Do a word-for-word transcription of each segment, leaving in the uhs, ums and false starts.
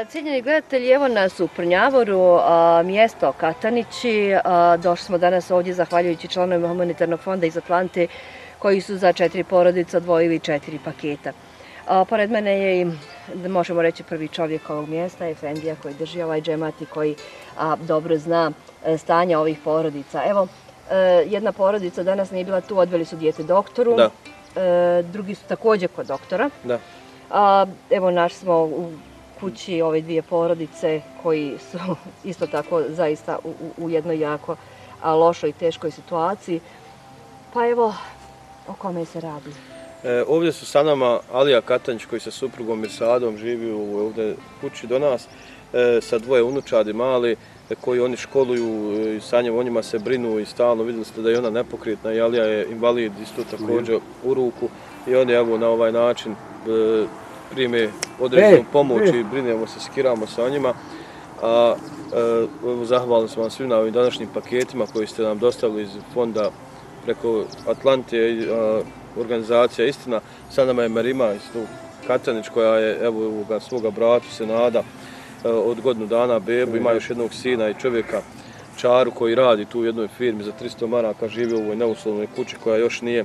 Cijenjeni gledatelji, evo nas u Prnjavoru, mjesto Katanići. Došli smo danas ovdje zahvaljujući članovima Humanitarnog fonda iz Atlante koji su za četiri porodice odvojili četiri paketa. Pored mene je i, možemo reći, prvi čovjek ovog mjesta, Efendija, koji drži ovaj džemat i koji dobro zna stanje ovih porodica. Evo, jedna porodica danas nije bila tu, odveli su dijete doktoru. Da. Drugi su također kod doktora. Da. Evo, našli smo u kući ove dvije porodice koji su isto tako zaista u, u jednoj jako lošoj i teškoj situaciji. Pa evo, o kome se radi? E, ovdje su sa nama Alija Katanić koji sa suprugom Mirsadom živi u ovdje kući do nas, e, sa dvoje unučadi mali e, koji oni školuju i sa njim o njima se brinu i stalno vidjeli ste da je ona nepokretna i Alija je invalid isto također u ruku i oni evo na ovaj način e, prime određenu pomoć i brinemo se, skiramo sa njima. A, e, zahvalni smo vam svim na ovim današnjim paketima koji ste nam dostavili iz fonda preko Atlante, a, organizacija Istina. Sa nama je Merima iz Katanić koja je evo svoga bratu se nada od godinu dana bebu, ima još jednog sina i čovjeka Čaru koji radi tu u jednoj firmi za tristo maraka, živi u ovoj neuslovnoj kući koja još nije,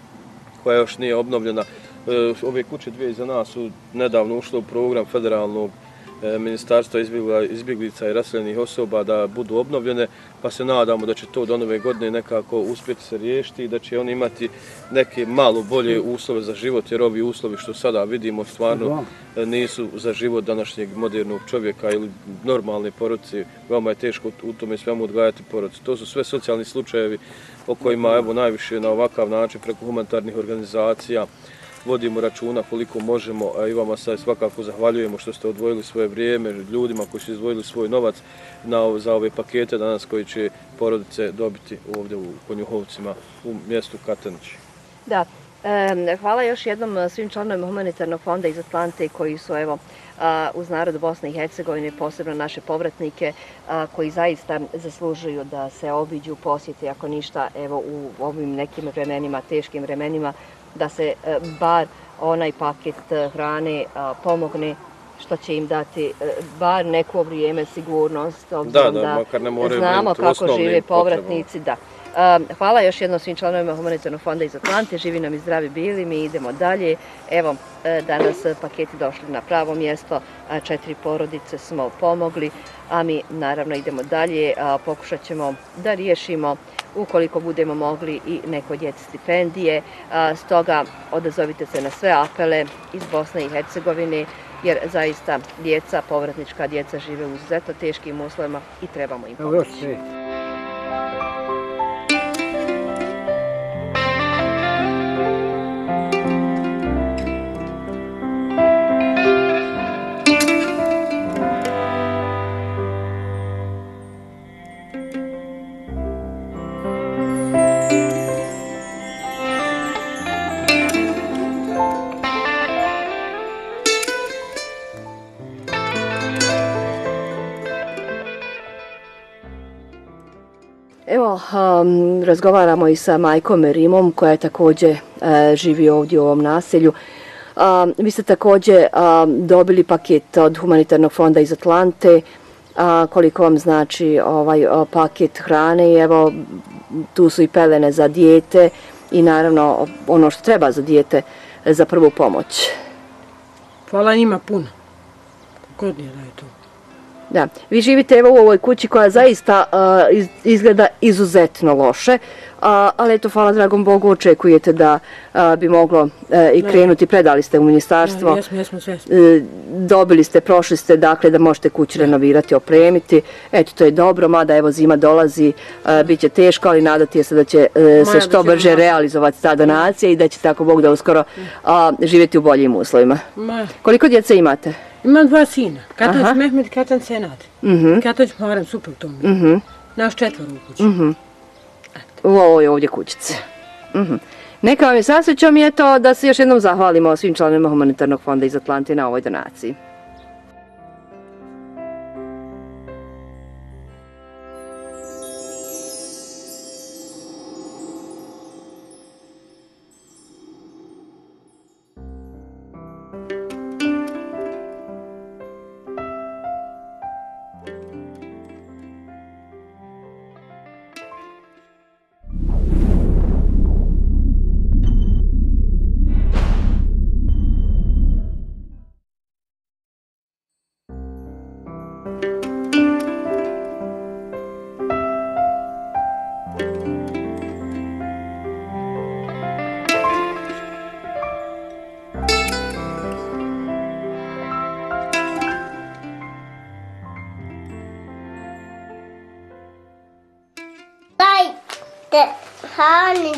koja još nije obnovljena. Ove kuće dvije iza nas su nedavno ušle u program federalnog ministarstva izbjeglica i raseljenih osoba da budu obnovljene, pa se nadamo da će to do nove godine nekako uspjeti se riješiti i da će oni imati neke malo bolje uslove za život, jer ovi uslovi što sada vidimo stvarno nisu za život današnjeg modernog čovjeka ili normalne porodice. Veoma je teško u tome svemu odgajati porodicu. To su sve socijalni slučajevi o kojima evo najviše na ovakav način preko humanitarnih organizacija vodimo računa koliko možemo, a i vama sad svakako zahvaljujemo što ste odvojili svoje vrijeme ljudima koji su izdvojili svoj novac na, za ove pakete danas koji će porodice dobiti ovdje u Konjuhovcima u mjestu Katanić. Da, e, hvala još jednom svim članovima Humanitarnog fonda iz Atlante koji su evo uz narod Bosne i Hercegovine, posebno naše povratnike koji zaista zaslužuju da se obiđu, posjete, ako ništa, evo u ovim nekim vremenima, teškim vremenima, da se bar onaj paket hrane pomogne, što će im dati bar neko vrijeme sigurnost, obzirom da, da, da znamo kako žive povratnici. Da. Hvala još jednom svim članovima Humanitarnog fonda iz Atlante, živi nam i zdravi bili, mi idemo dalje. Evo, danas paketi došli na pravo mjesto, četiri porodice smo pomogli, a mi naravno idemo dalje, pokušat ćemo da riješimo ukoliko budemo mogli i neko djeci stipendije. Stoga odazovite se na sve apele iz Bosne i Hercegovine, jer zaista djeca, povratnička djeca žive u izuzetno teškim uslovima i trebamo im pomoći. Evo, um, razgovaramo i sa majkom Merimom koja je također uh, živi ovdje u ovom naselju. Uh, vi ste također uh, dobili paket od Humanitarnog fonda iz Atlante. Uh, koliko vam znači ovaj uh, paket hrane? Evo, tu su i pelene za dijete i naravno ono što treba za dijete za prvu pomoć. Hvala njima puno. Godinje da je to. Da, vi živite evo u ovoj kući koja zaista uh, iz, izgleda izuzetno loše, uh, ali eto, hvala dragom Bogu, očekujete da uh, bi moglo uh, i krenuti, predali ste u ministarstvo, ja, jesmo, jesmo, jesmo. Uh, dobili ste, prošli ste, dakle da možete kuću renovirati, opremiti, eto to je dobro, mada evo zima dolazi, uh, bit će teško, ali nadati je se da će uh, se što brže realizovati ta donacija i da će tako Bog da uskoro uh, živjeti u boljim uslovima. Ma. Koliko djece imate? Imam dva sina, Katanić Mehmed i Katanić Senad. Uh-huh. Katanić Muharrem, suprug tomu. Uh-huh. Naš četvor u kući. Uh-huh. U ovoj ovdje kućice. Uh-huh. Neka vam je sasrećom je to da se još jednom zahvalimo svim članovima Humanitarnog fonda iz Atlante na ovoj donaciji.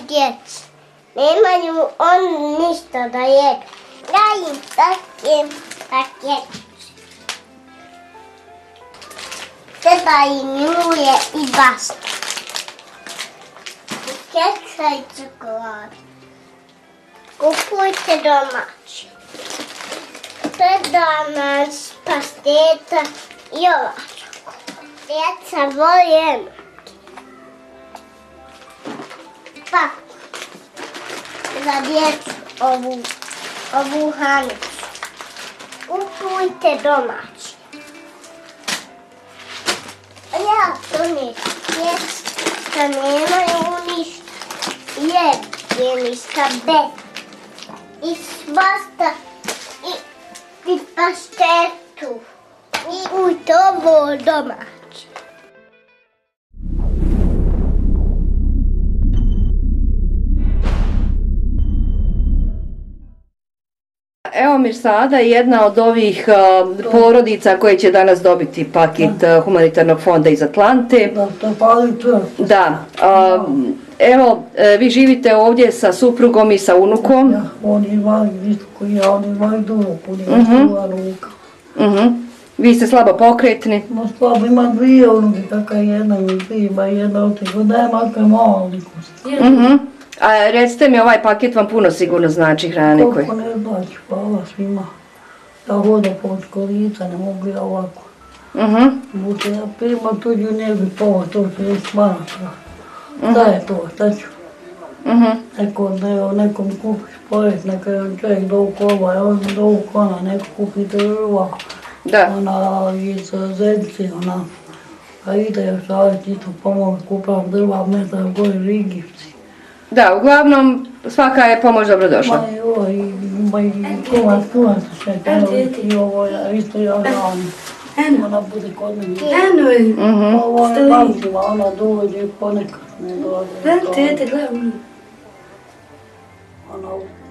djeci. Nemaju oni ništa da jedu. Ja im dajem paketić. Treba im ulje i basta. Keksa i čokolade. Kupujte domaći. Treba nas pasteta i ova čokolada. Djeca vole pa za djecu ovu, ovu hanicu. Kupujte domaći. Ja to neću djecu što nemaju ništa. Jedini skabet i svasta i, i paštetu. I kupujte ovo domaći. Evo Mirsada je jedna od ovih uh, porodica koje će danas dobiti paket uh, humanitarnog fonda iz Atlante. Da, to pali to. Da. Uh, evo, uh, vi živite ovdje sa suprugom i sa unukom. Ja, on je invalid isto koji ja, on je invalid uvijek, on je ostala ruka. Uh-huh. Vi ste slabo pokretni. No slabo, ima dvije unuke, kakva je jedna ili dvije, ima jedna od tih, da je makar malo likost. Uh-huh. A recite mi, ovaj paket vam puno sigurno znači hrane koje? Koliko ne znači, hvala svima. Ja hodam po školica, ne mogu ja ovako. Uh-huh. Budu ja prima tuđu ne bi pova, to ću reći smatra. Šta je to, šta ću? Uh-huh. Neko, ne, nekom kupiš porez, neka je čovjek dovuk ova, ja uzmem dovuk ona, neko kupi drva. Da. Ona iz Zeljci, ona, a ide još savjet isto pomoć, kupam drva, metar gore Rigivci. Da, uglavnom svaka je pomoć dobrodošla. Ma i ovo, i, ma i kuvac, kuvac šeća, i ovo, ja, isto ja radim. Ona bude kod mene. Uh-huh. Ovo je bacila, ona dođe ponekad, ne dođe. Tete, gledam. Ona